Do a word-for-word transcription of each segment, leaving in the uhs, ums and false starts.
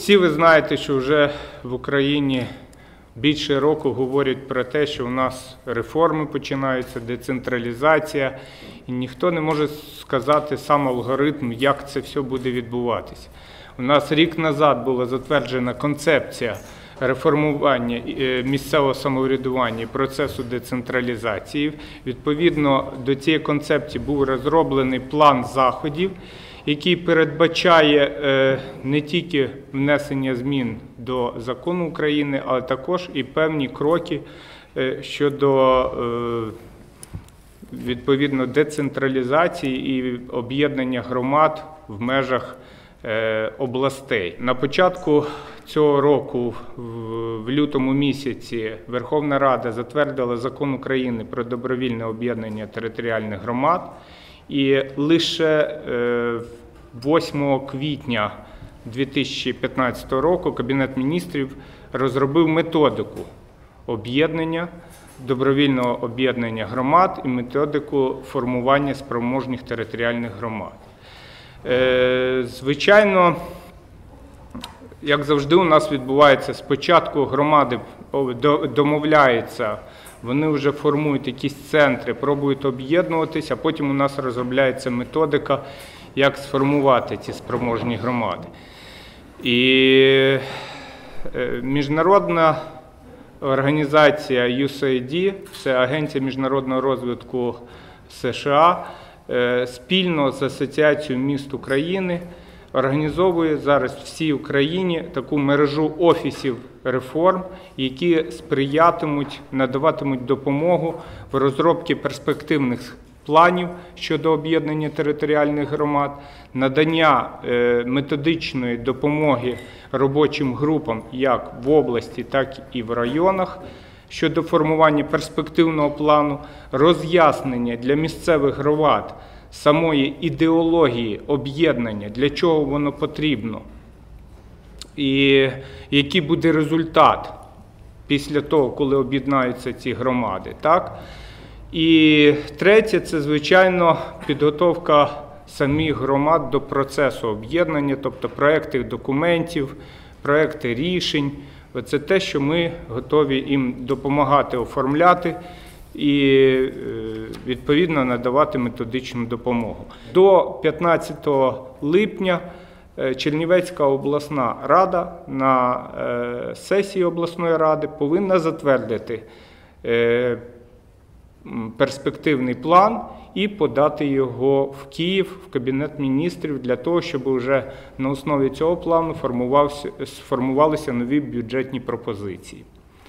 всі ви знаєте, що вже в Україні більше року говорять про те, що у нас реформи починаються, децентралізація, і ніхто не може сказати сам алгоритм, як це все буде відбуватися. У нас рік назад була затверджена концепція реформування місцевого самоврядування і процесу децентралізації. Відповідно до цієї концепції був розроблений план заходів, який передбачає не тільки внесення змін до закону України, але також і певні кроки щодо відповідно децентралізації і об'єднання громад в межах областей. На початку цього року, в лютому місяці, Верховна Рада затвердила Закон України про добровільне об'єднання територіальних громад, і лише восьмого квітня дві тисячі п'ятнадцятого року Кабінет міністрів розробив методику об'єднання, добровільного об'єднання громад і методику формування спроможних територіальних громад. Звичайно, як завжди у нас відбувається, спочатку громади домовляються, вони вже формують якісь центри, пробують об'єднуватися, а потім у нас розробляється методика, як сформувати ці спроможні громади. І міжнародна організація ю ес ей ай ді, це Агенція міжнародного розвитку США, спільно з Асоціацією міст України організовує зараз в всій Україні таку мережу офісів реформ, які сприятимуть, надаватимуть допомогу в розробці перспективних планів щодо об'єднання територіальних громад, надання методичної допомоги робочим групам як в області, так і в районах щодо формування перспективного плану, роз'яснення для місцевих громад самої ідеології об'єднання, для чого воно потрібно, і який буде результат після того, коли об'єднаються ці громади. Так? І третє – це, звичайно, підготовка самих громад до процесу об'єднання, тобто проекти документів, проекти рішень. Це те, що ми готові їм допомагати оформляти і, відповідно, надавати методичну допомогу. До п'ятнадцятого липня Чернівецька обласна рада на сесії обласної ради повинна затвердити перспективний план і подати його в Київ, в Кабінет міністрів, для того, щоб вже на основі цього плану сформувалися нові бюджетні пропозиції.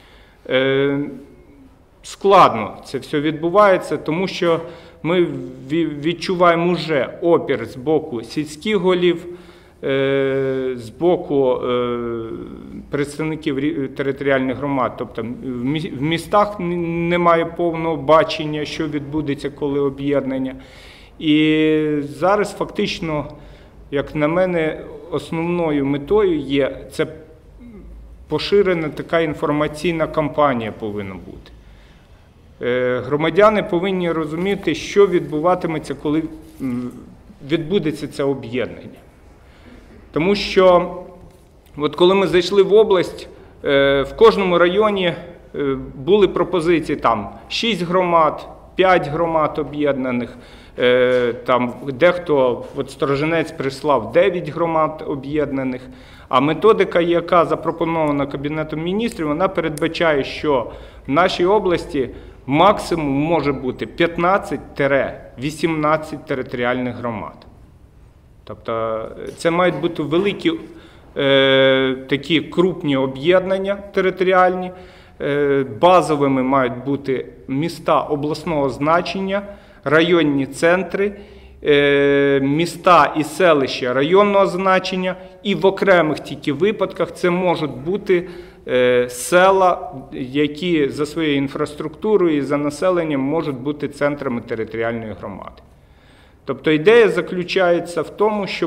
Складно це все відбувається, тому що ми відчуваємо вже опір з боку сільських голів, з боку представників територіальних громад, тобто в містах немає повного бачення, що відбудеться, коли об'єднання. І зараз фактично, як на мене, основною метою є, це поширена така інформаційна кампанія повинна бути. Громадяни повинні розуміти, що відбуватиметься, коли відбудеться це об'єднання. Тому що, от коли ми зайшли в область, в кожному районі були пропозиції, там шість громад, п'ять громад об'єднаних, там дехто, от Сторожинець прислав дев'ять громад об'єднаних, а методика, яка запропонована Кабінетом міністрів, вона передбачає, що в нашій області максимум може бути п'ятнадцять - вісімнадцять територіальних громад. Тобто це мають бути великі е, такі крупні об'єднання територіальні, е, базовими мають бути міста обласного значення, районні центри, е, міста і селища районного значення, і в окремих тільки випадках це можуть бути е, села, які за своєю інфраструктурою і за населенням можуть бути центрами територіальної громади. Тобто ідея заключається в тому, щоб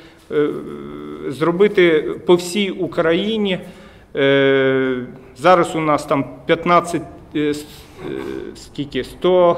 зробити по всій Україні, зараз у нас там п'ятнадцять, скільки, сто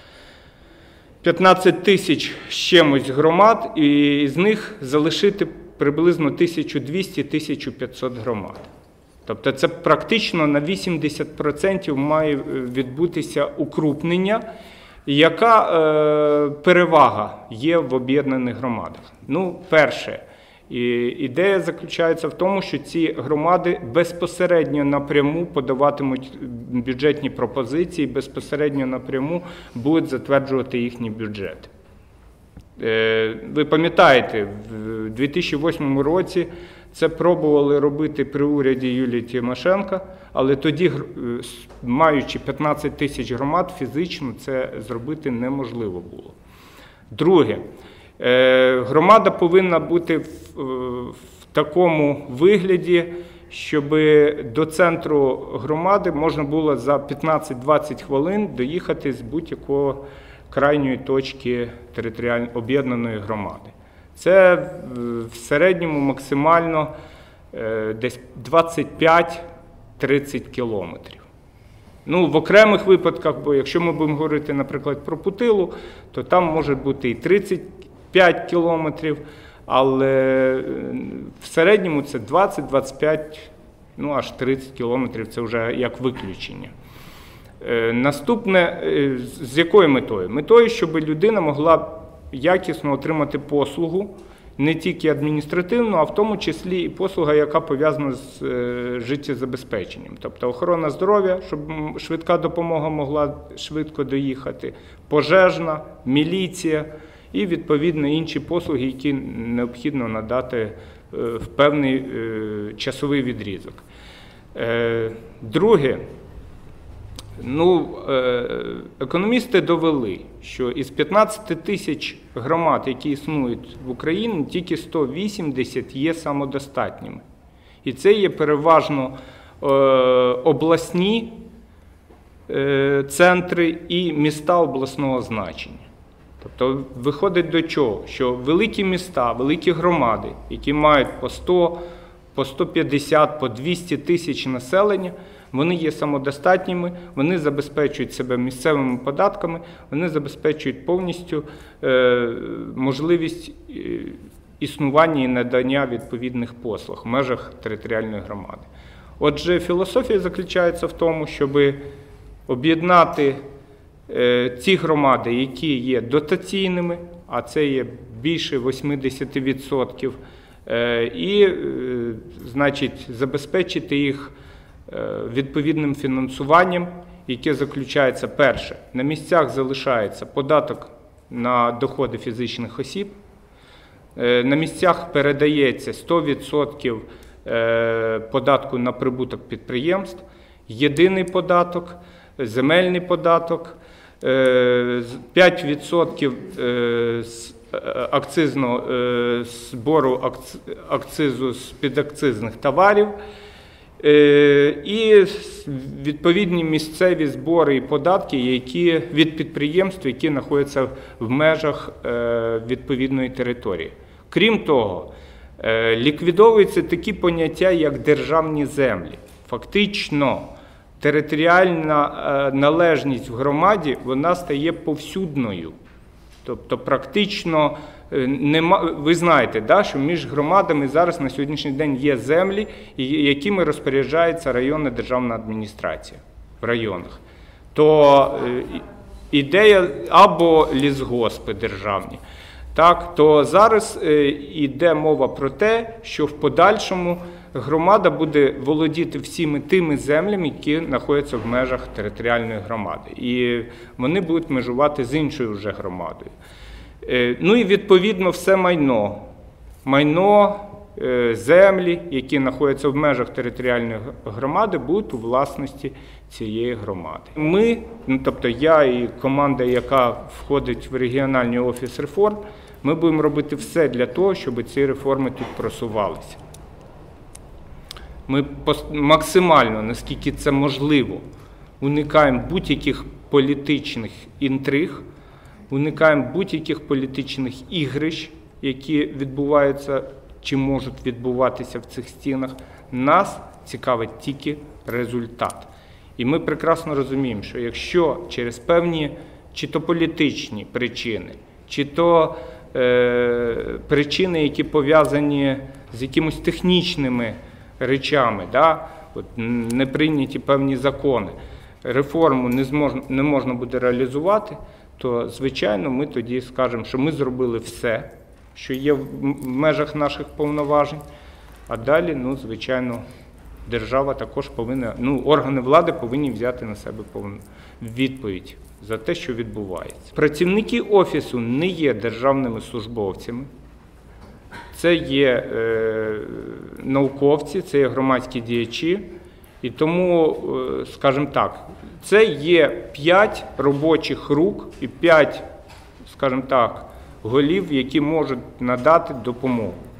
п'ятнадцять тисяч з чимось громад, і з них залишити приблизно тисяча двісті - тисяча п'ятсот громад. Тобто це практично на вісімдесят відсотків має відбутися укрупнення. Яка е, перевага є в об'єднаних громадах? Ну, перше, і, ідея заключається в тому, що ці громади безпосередньо напряму подаватимуть бюджетні пропозиції, безпосередньо напряму будуть затверджувати їхні бюджети. Е, ви пам'ятаєте, в дві тисячі восьмому році це пробували робити при уряді Юлії Тимошенко, але тоді, маючи п'ятнадцять тисяч громад, фізично це зробити неможливо було. Друге, громада повинна бути в такому вигляді, щоб до центру громади можна було за п'ятнадцять - двадцять хвилин доїхати з будь-якої крайньої точки територіально об'єднаної громади. Це в середньому максимально десь двадцять п'ять - тридцять кілометрів. Ну, в окремих випадках, бо якщо ми будемо говорити, наприклад, про Путилу, то там може бути і тридцять п'ять кілометрів, але в середньому це двадцять - двадцять п'ять, ну аж тридцять кілометрів, це вже як виключення. Наступне, з якою метою? Метою, щоб людина могла якісно отримати послугу, не тільки адміністративну, а в тому числі і послуга, яка пов'язана з життєзабезпеченням. Тобто охорона здоров'я, щоб швидка допомога могла швидко доїхати, пожежна, міліція і, відповідно, інші послуги, які необхідно надати в певний часовий відрізок. Друге. Ну, економісти довели, що із п'ятнадцяти тисяч громад, які існують в Україні, тільки сто вісімдесят є самодостатніми. І це є переважно обласні центри і міста обласного значення. Тобто виходить до чого? Що великі міста, великі громади, які мають по сто, по сто п'ятдесят, по двісті тисяч населення, вони є самодостатніми, вони забезпечують себе місцевими податками, вони забезпечують повністю е, можливість існування і надання відповідних послуг в межах територіальної громади. Отже, філософія заключається в тому, щоб об'єднати е, ці громади, які є дотаційними, а це є більше вісімдесят відсотків, е, і, е, значить, забезпечити їх відповідним фінансуванням, яке заключається, перше, на місцях залишається податок на доходи фізичних осіб, на місцях передається сто відсотків податку на прибуток підприємств, єдиний податок, земельний податок, п'ять відсотків акцизного збору акцизу з підакцизних товарів, і відповідні місцеві збори і податки, які від підприємств, які знаходяться в межах відповідної території. Крім того, ліквідовуються такі поняття, як державні землі. Фактично, територіальна належність в громаді, вона стає повсюдною. Тобто, практично, нема, ви знаєте, да, що між громадами зараз на сьогоднішній день є землі, якими розпоряджається районна державна адміністрація в районах. То ідея або лісгоспи державні. Так, то зараз йде мова про те, що в подальшому громада буде володіти всіми тими землями, які знаходяться в межах територіальної громади. І вони будуть межувати з іншою вже громадою. Ну і відповідно все майно. Майно, землі, які знаходяться в межах територіальної громади, будуть у власності цієї громади. Ми, ну, тобто я і команда, яка входить в регіональний офіс реформ, ми будемо робити все для того, щоб ці реформи тут просувалися. Ми максимально, наскільки це можливо, уникаємо будь-яких політичних інтриг, уникаємо будь-яких політичних ігрищ, які відбуваються чи можуть відбуватися в цих стінах. Нас цікавить тільки результат. І ми прекрасно розуміємо, що якщо через певні чи то політичні причини, чи то причини, які пов'язані з якимось технічними речами, да? От не прийняті певні закони, реформу не, зможна, не можна буде реалізувати, то, звичайно, ми тоді скажемо, що ми зробили все, що є в межах наших повноважень, а далі, ну, звичайно, держава також повинна, ну, органи влади повинні взяти на себе повну відповідь за те, що відбувається. Працівники Офісу не є державними службовцями, це є е, науковці, це є громадські діячі, і тому, е, скажімо так, це є п'ять робочих рук і п'ять, скажімо так, голів, які можуть надати допомогу.